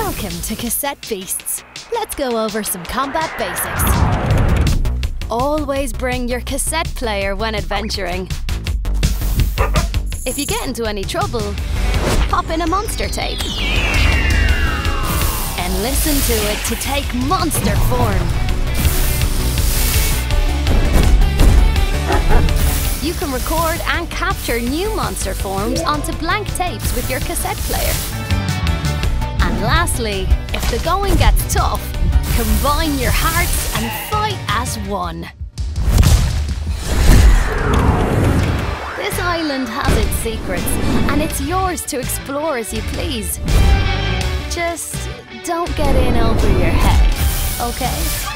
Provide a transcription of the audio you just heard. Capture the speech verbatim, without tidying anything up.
Welcome to Cassette Beasts. Let's go over some combat basics. Always bring your cassette player when adventuring. If you get into any trouble, pop in a monster tape and listen to it to take monster form. You can record and capture new monster forms onto blank tapes with your cassette player. And lastly, if the going gets tough, combine your hearts and fight as one. This island has its secrets, and it's yours to explore as you please. Just don't get in over your head, okay?